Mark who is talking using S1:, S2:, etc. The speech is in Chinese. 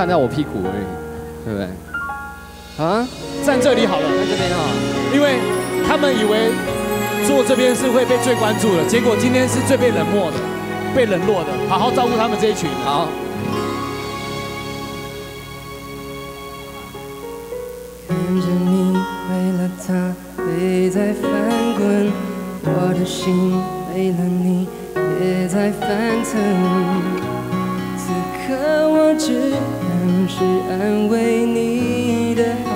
S1: 看到我屁股而已，对不对？啊，
S2: 站这里好了，
S1: 在这边哈，
S2: 因为他们以为坐这边是会被最关注的，结果今天是最被冷漠的、被冷落的，好好照顾他们这一群。
S1: 好。
S3: 看着你为了他背在翻滚，我的心为了你也在翻腾。此刻我只能是安慰你的。